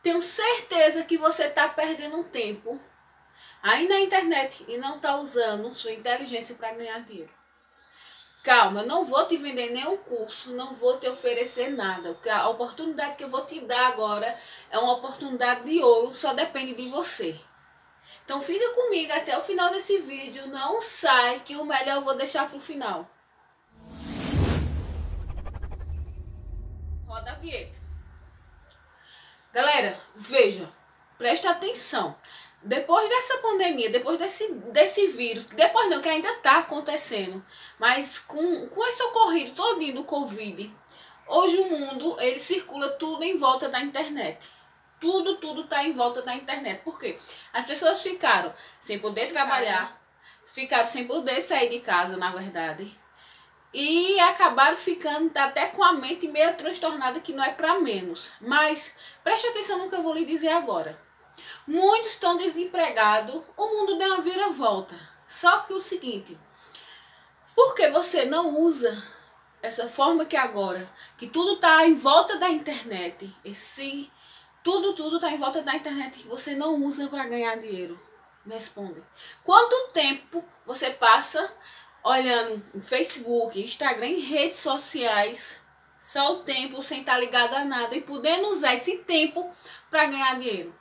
Tenho certeza que você está perdendo um tempo aí na internet e não está usando sua inteligência para ganhar dinheiro. Calma, eu não vou te vender nenhum curso, não vou te oferecer nada. Porque a oportunidade que eu vou te dar agora é uma oportunidade de ouro, só depende de você. Então fica comigo até o final desse vídeo, não sai que o melhor eu vou deixar para o final. Roda a vinheta. Galera, veja, presta atenção. Depois dessa pandemia, depois desse vírus, depois não, que ainda está acontecendo, mas com esse ocorrido todinho do Covid, hoje o mundo, ele circula tudo em volta da internet. Tudo está em volta da internet. Por quê? As pessoas ficaram sem poder trabalhar, ficaram sem poder sair de casa, na verdade, e acabaram ficando até com a mente meio transtornada, que não é para menos. Mas preste atenção no que eu vou lhe dizer agora. Muitos estão desempregados, o mundo deu uma viravolta. Só que o seguinte, por que você não usa essa forma que agora, que tudo está em volta da internet, tudo está em volta da internet, que você não usa para ganhar dinheiro? Me responde. Quanto tempo você passa olhando no Facebook, Instagram, em redes sociais, só o tempo sem estar ligado a nada e podendo usar esse tempo para ganhar dinheiro?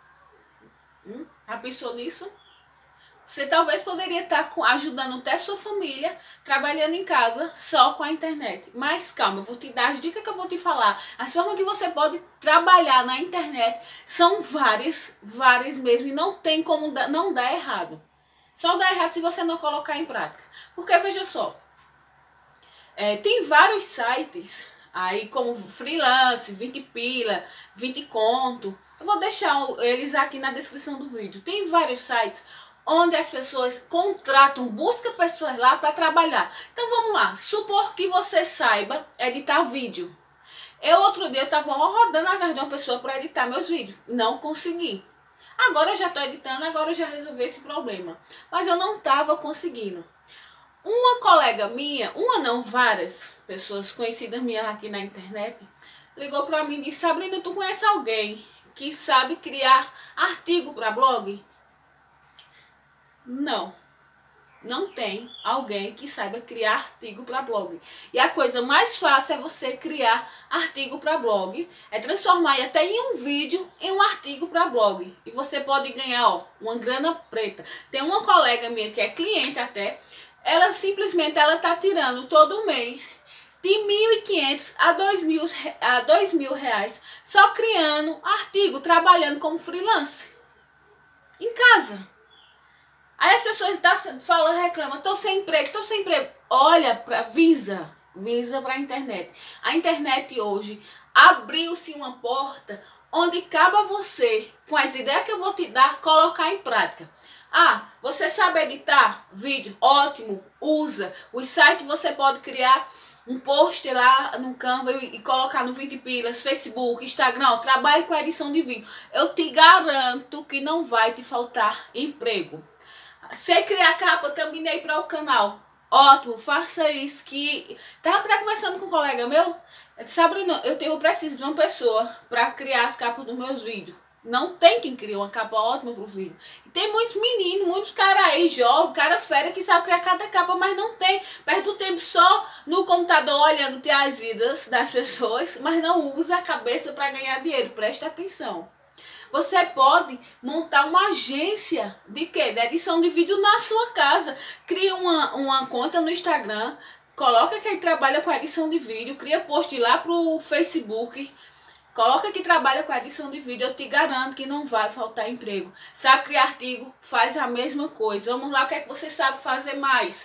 Já pensou nisso? Você talvez poderia estar ajudando até sua família, trabalhando em casa só com a internet. Mas calma, eu vou te dar as dicas que eu vou te falar. As formas que você pode trabalhar na internet são várias mesmo, e não tem como não dar errado. Só dá errado se você não colocar em prática. Porque veja só, tem vários sites aí como freelance, 20 pila, 20 conto. Eu vou deixar eles aqui na descrição do vídeo. Tem vários sites onde as pessoas contratam, buscam pessoas lá para trabalhar. Então vamos lá, supor que você saiba editar vídeo. Outro dia eu estava rodando atrás de uma pessoa para editar meus vídeos. Não consegui. Agora eu já estou editando, agora eu já resolvi esse problema. Mas eu não estava conseguindo. Uma colega minha, várias pessoas conhecidas minhas aqui na internet, ligou para mim e disse: Sabrina, tu conhece alguém que sabe criar artigo para blog? Não tem alguém que saiba criar artigo para blog. E a coisa mais fácil é você criar artigo para blog, é transformar até em um vídeo em um artigo para blog. E você pode ganhar, uma grana preta. Tem uma colega minha que é cliente até, ela simplesmente tá tirando todo mês de 1.500 a 2.000 reais só criando artigo, trabalhando como freelance em casa. Aí as pessoas reclamam: estou sem emprego. Olha, visa para a internet. A internet hoje abriu-se uma porta onde cabe a você, com as ideias que eu vou te dar, colocar em prática. Você sabe editar vídeo? Ótimo, usa. Os sites você pode criar um post lá no Canva e colocar no 20 pilas, Facebook, Instagram. Trabalhe com a edição de vídeo. Eu te garanto que não vai te faltar emprego. Sei criar capa, terminei para o canal. Ótimo, faça isso. Que tava conversando com um colega meu. Eu disse: Sabrina, eu preciso de uma pessoa para criar as capas dos meus vídeos. Não tem quem cria uma capa ótima pro vídeo. E tem muitos meninos, muitos caras aí, jovens, cara fera, que sabe criar cada capa, mas não tem. Perde o tempo só no computador olhando as vidas das pessoas, mas não usa a cabeça para ganhar dinheiro. Presta atenção. Você pode montar uma agência de quê? De edição de vídeo na sua casa. Cria uma conta no Instagram, coloca que trabalha com edição de vídeo, cria post lá pro Facebook, coloca que trabalha com edição de vídeo. Eu te garanto que não vai faltar emprego. Sabe criar artigo? Faz a mesma coisa. Vamos lá, o que é que você sabe fazer mais?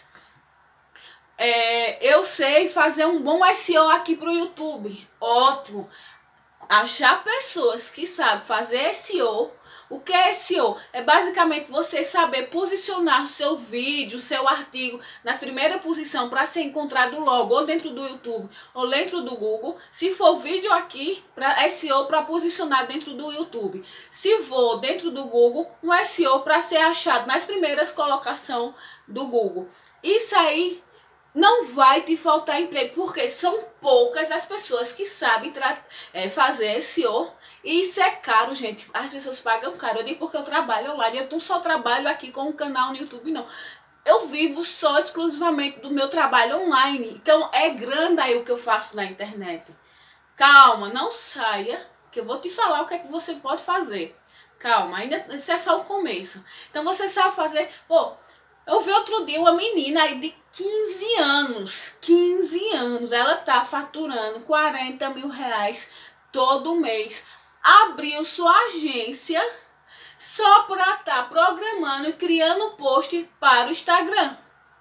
Eu sei fazer um bom SEO aqui pro YouTube. Ótimo. Achar pessoas que sabem fazer SEO. O que é SEO? É basicamente você saber posicionar seu vídeo, seu artigo na primeira posição para ser encontrado logo, ou dentro do YouTube ou dentro do Google. Se for vídeo aqui, para SEO para posicionar dentro do YouTube. Se for dentro do Google, um SEO para ser achado nas primeiras colocações do Google. Isso aí não vai te faltar emprego, porque são poucas as pessoas que sabem fazer SEO. E isso é caro, gente. As pessoas pagam caro. Eu digo porque eu trabalho online. Eu não só trabalho aqui com um canal no YouTube, não. Eu vivo só exclusivamente do meu trabalho online. Então é grande aí o que eu faço na internet. Calma, não saia, que eu vou te falar o que é que você pode fazer. Calma, ainda isso é só o começo. Então você sabe fazer... Pô, eu vi outro dia uma menina aí de 15 anos. 15 anos. Ela tá faturando 40 mil reais todo mês. Abriu sua agência só para estar programando e criando post para o Instagram.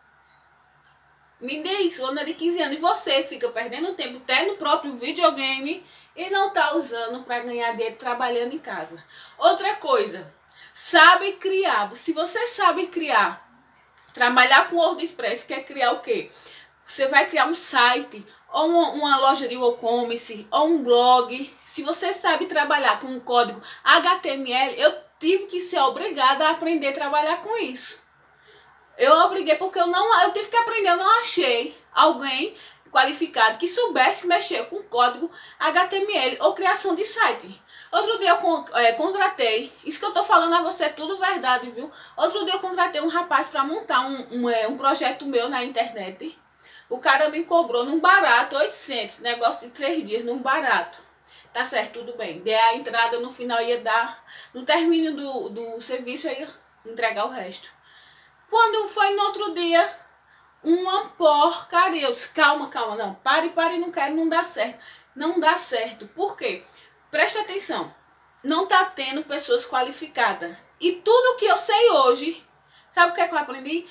Me diz, dona de 15 anos, e você fica perdendo tempo até no próprio videogame e não tá usando para ganhar dinheiro trabalhando em casa. Outra coisa, sabe criar. Se você sabe criar, trabalhar com WordPress, quer criar o quê? Você vai criar um site, ou uma loja de e-commerce, ou um blog. Se você sabe trabalhar com um código HTML, eu tive que ser obrigada a aprender a trabalhar com isso. Eu obriguei porque eu tive que aprender, eu não achei alguém qualificado que soubesse mexer com código HTML ou criação de site. Outro dia eu contratei, isso que eu tô falando a você é tudo verdade, viu? Outro dia eu contratei um rapaz para montar um projeto meu na internet. O cara me cobrou num barato, 800, negócio de 3 dias, num barato. Tá certo, tudo bem. Dei a entrada, no final ia dar, no término do serviço, eu ia entregar o resto. Quando foi no outro dia, uma porcaria. Eu disse, calma, não, pare, não quero, não dá certo. Não dá certo. Por quê? Presta atenção. Não tá tendo pessoas qualificadas. E tudo que eu sei hoje, sabe o que é que eu aprendi?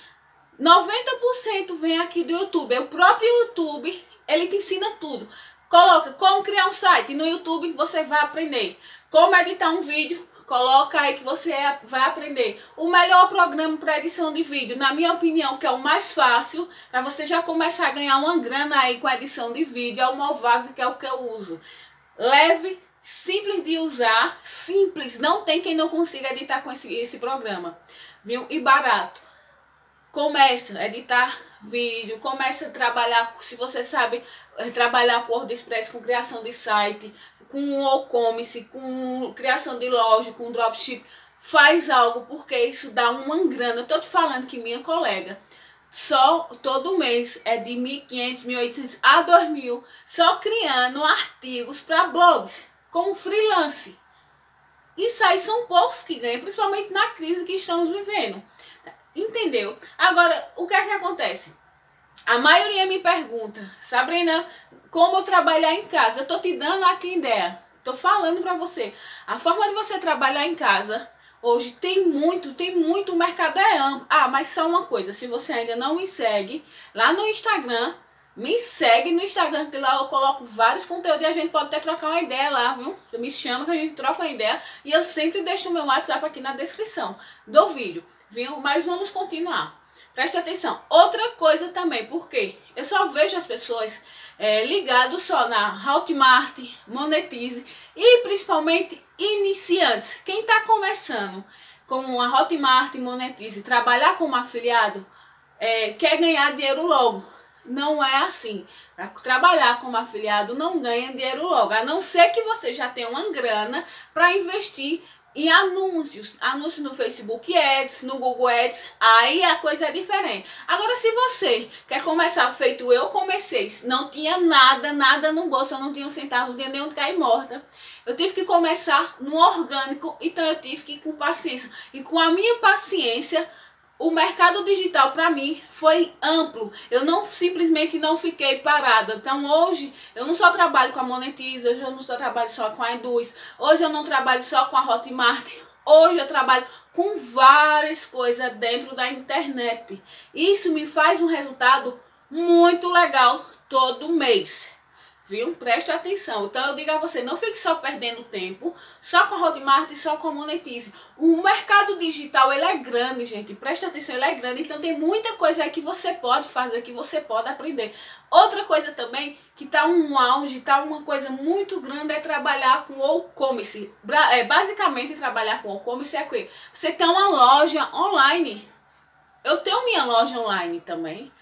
90% vem aqui do YouTube. O próprio YouTube, ele te ensina tudo. Coloca como criar um site. No YouTube você vai aprender. Como editar um vídeo. Coloca aí que você vai aprender. O melhor programa para edição de vídeo, na minha opinião, que é o mais fácil, para você já começar a ganhar uma grana aí com a edição de vídeo, é o Movavi, que é o que eu uso. Leve, simples de usar, simples, não tem quem não consiga editar com esse programa, viu? E barato. Começa a editar vídeo, começa a trabalhar, se você sabe trabalhar com WordPress, com criação de site, com e-commerce, com criação de loja, com dropship, faz algo, porque isso dá uma grana. Eu tô te falando que minha colega, só todo mês é de 1.500, 1.800 a 2.000, só criando artigos para blogs, como freelance. Isso aí são poucos que ganham, principalmente na crise que estamos vivendo. Entendeu? Agora, o que é que acontece? A maioria me pergunta, Sabrina, como eu trabalhar em casa? Eu tô te dando aqui ideia, tô falando pra você. A forma de você trabalhar em casa, hoje tem muito, o mercado é amplo. Ah, mas só uma coisa, se você ainda não me segue, lá no Instagram, me segue no Instagram, que lá eu coloco vários conteúdos e a gente pode até trocar uma ideia lá, viu? Você me chama que a gente troca uma ideia e eu sempre deixo o meu WhatsApp aqui na descrição do vídeo, viu? Mas vamos continuar. Preste atenção. Outra coisa também, porque eu só vejo as pessoas ligadas só na Hotmart, Monetize e principalmente iniciantes. Quem está começando com a Hotmart, Monetize, trabalhar como afiliado, quer ganhar dinheiro logo. Não é assim. Para trabalhar como afiliado não ganha dinheiro logo, a não ser que você já tenha uma grana para investir em anúncios no Facebook Ads, no Google Ads, aí a coisa é diferente. Agora, se você quer começar feito eu comecei, não tinha nada no bolso, eu não tinha um centavo, não tinha nem onde cair morta. Eu tive que começar no orgânico, então eu tive que ir com paciência. E com a minha paciência, o mercado digital para mim foi amplo. Eu simplesmente não fiquei parada. Então hoje eu não só trabalho com a Monetize, hoje eu não só trabalho só com a Eduz, hoje eu não trabalho só com a Hotmart, hoje eu trabalho com várias coisas dentro da internet. Isso me faz um resultado muito legal todo mês. Viu? Preste atenção. Então eu digo a você, não fique só perdendo tempo, só com a Hotmart e só com a Monetize. O mercado digital, ele é grande, gente. Preste atenção, ele é grande. Então tem muita coisa aí que você pode fazer, que você pode aprender. Outra coisa também, que tá um auge, tá uma coisa muito grande, é trabalhar com o e-commerce. Basicamente, trabalhar com o e-commerce é que você tem uma loja online. Eu tenho minha loja online também.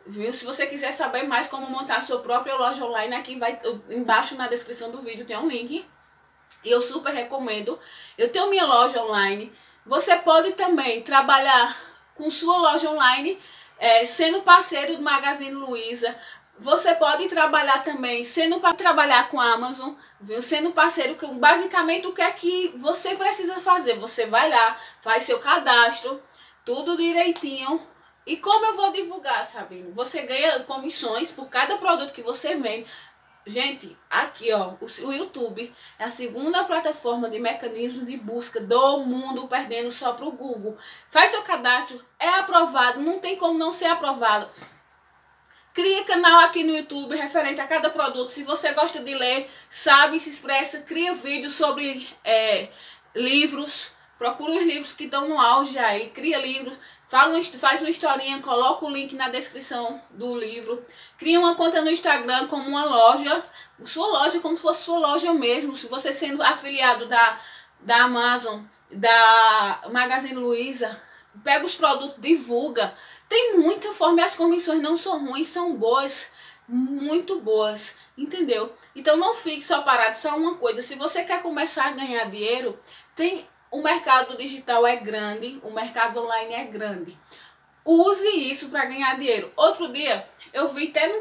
viu? Se você quiser saber mais como montar a sua própria loja online, aqui vai embaixo na descrição do vídeo tem um link. E eu super recomendo. Eu tenho minha loja online. Você pode também trabalhar com sua loja online, sendo parceiro do Magazine Luiza. Você pode trabalhar também trabalhar com a Amazon, viu? Sendo parceiro, basicamente o que é que você precisa fazer? Você vai lá, faz seu cadastro, tudo direitinho. E como eu vou divulgar, Sabrina? Você ganha comissões por cada produto que você vende. Gente, aqui ó, o YouTube é a segunda plataforma de mecanismo de busca do mundo, perdendo só para o Google. Faz seu cadastro, é aprovado, não tem como não ser aprovado. Cria canal aqui no YouTube referente a cada produto. Se você gosta de ler, sabe, se expressa, cria vídeos sobre livros. Procura os livros que estão no auge aí, cria livros, faz uma historinha, coloca o link na descrição do livro. Cria uma conta no Instagram como uma loja, sua loja como se fosse sua loja mesmo. Se você sendo afiliado da Amazon, da Magazine Luiza, pega os produtos, divulga. Tem muita forma e as comissões não são ruins, são boas, muito boas, entendeu? Então não fique só parado, só uma coisa. Se você quer começar a ganhar dinheiro, o mercado digital é grande, o mercado online é grande. Use isso para ganhar dinheiro. Outro dia, eu vi até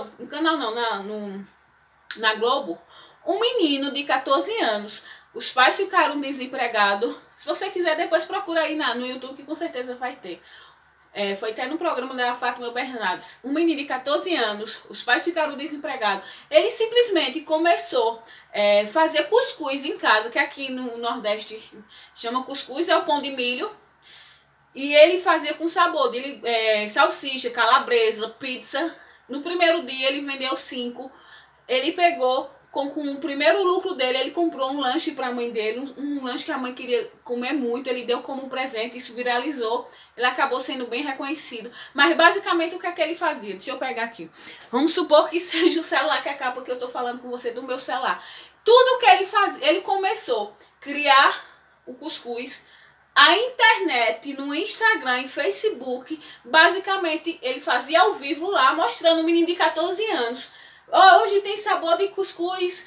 na Globo, um menino de 14 anos. Os pais ficaram desempregados. Se você quiser, depois procura aí no YouTube, que com certeza vai ter. Foi até no programa da Fátima Bernardes. Um menino de 14 anos, os pais ficaram desempregados. Ele simplesmente começou a fazer cuscuz em casa, que aqui no Nordeste chama cuscuz, é o pão de milho. E ele fazia com sabor de salsicha, calabresa, pizza. No primeiro dia ele vendeu 5. Ele pegou, com o primeiro lucro dele, ele comprou um lanche para a mãe dele, um lanche que a mãe queria comer muito, ele deu como um presente, isso viralizou, ele acabou sendo bem reconhecido. Mas basicamente o que é que ele fazia? Deixa eu pegar aqui. Vamos supor que seja o celular que é a capa que eu tô falando com você do meu celular. Tudo que ele fazia, ele começou a criar o cuscuz, a internet, no Instagram e Facebook, basicamente ele fazia ao vivo lá, mostrando um menino de 14 anos. Hoje tem sabor de cuscuz,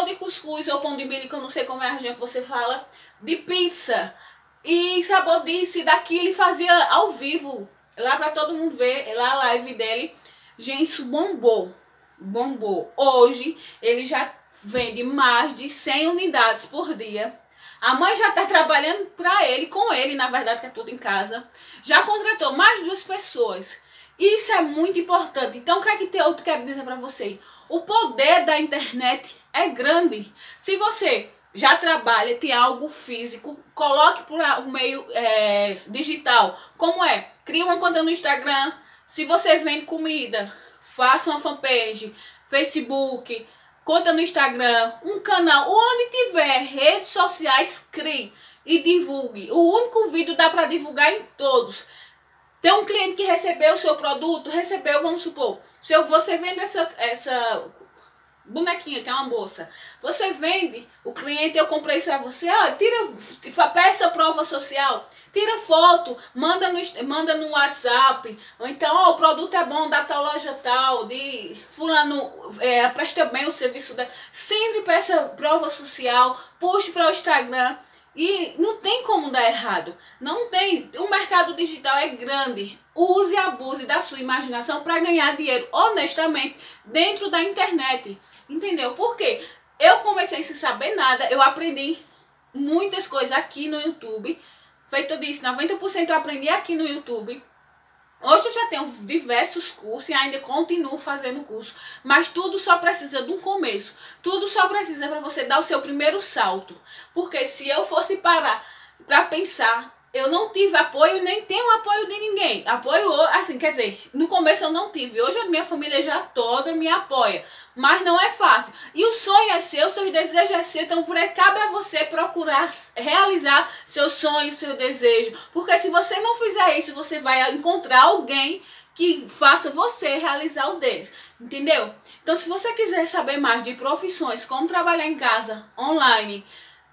ou pão de milho, que eu não sei como é a região que você fala, de pizza, e sabor disso e daquilo, ele fazia ao vivo, lá para todo mundo ver, lá a live dele. Gente, isso bombou, bombou. Hoje ele já vende mais de 100 unidades por dia. A mãe já está trabalhando para ele, com ele, na verdade, que é tudo em casa. Já contratou mais de 2 pessoas. Isso é muito importante. Então, o que é que eu quero dizer para você? O poder da internet é grande. Se você já trabalha, tem algo físico, coloque para o meio digital. Como é? Crie uma conta no Instagram. Se você vende comida, faça uma fanpage, Facebook, conta no Instagram, um canal. Onde tiver redes sociais, crie e divulgue. O único vídeo dá para divulgar em todos. Tem um cliente que recebeu o seu produto, vamos supor, se você vende essa bonequinha, que é uma bolsa, você vende, o cliente, eu comprei isso pra você, peça prova social, tira foto, manda no WhatsApp, ou então, o produto é bom, da tal loja tal, de fulano, presta bem o serviço dela, sempre peça prova social, puxe para o Instagram. E não tem como dar errado, não tem. O mercado digital é grande. Use e abuse da sua imaginação para ganhar dinheiro honestamente dentro da internet, entendeu? Porque eu comecei sem saber nada, eu aprendi muitas coisas aqui no YouTube. Feito disso, 90% eu aprendi aqui no YouTube. Hoje eu já tenho diversos cursos e ainda continuo fazendo curso, mas tudo só precisa de um começo. Tudo só precisa para você dar o seu primeiro salto. Porque se eu fosse parar para pensar, eu não tive apoio, nem tenho apoio de ninguém. Apoio, assim, quer dizer, no começo eu não tive. Hoje a minha família já toda me apoia. Mas não é fácil. E o sonho é seu, seus desejos é seu. Então, cabe a você procurar realizar seus sonhos, seu desejo. Porque se você não fizer isso, você vai encontrar alguém que faça você realizar o deles. Entendeu? Então, se você quiser saber mais de profissões, como trabalhar em casa, online,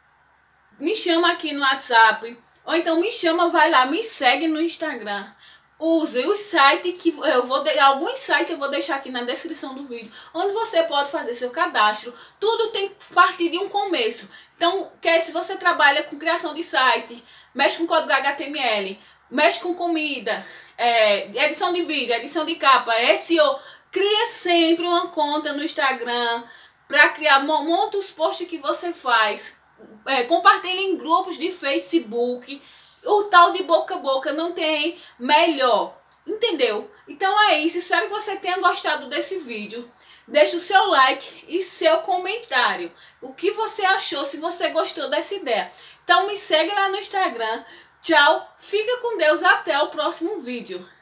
me chama aqui no WhatsApp. Ou então me chama, vai lá, me segue no Instagram. use os sites que eu vou alguns sites eu vou deixar aqui na descrição do vídeo, onde você pode fazer seu cadastro. Tudo tem que partir de um começo. Então, se você trabalha com criação de site, mexe com código HTML, mexe com comida, edição de vídeo, edição de capa, SEO, cria sempre uma conta no Instagram para criar, monta os posts que você faz, compartilha em grupos de Facebook. O tal de boca a boca não tem melhor, entendeu? Então é isso, espero que você tenha gostado desse vídeo. Deixe o seu like e seu comentário. O que você achou, se você gostou dessa ideia. Então me segue lá no Instagram. Tchau, fica com Deus, até o próximo vídeo.